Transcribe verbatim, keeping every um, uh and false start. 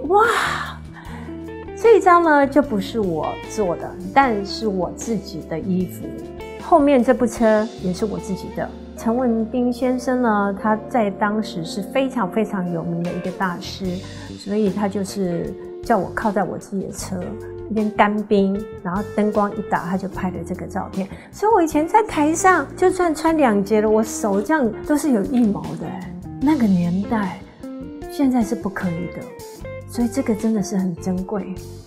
哇，这一张呢就不是我做的，但是我自己的衣服。后面这部车也是我自己的。陈文彬先生呢，他在当时是非常非常有名的一个大师，所以他就是叫我靠在我自己的车，一边干冰，然后灯光一打，他就拍了这个照片。所以我以前在台上，就算穿两截了，我手这样都是有一毛的。那个年代，现在是不可以的，所以这个真的是很珍贵。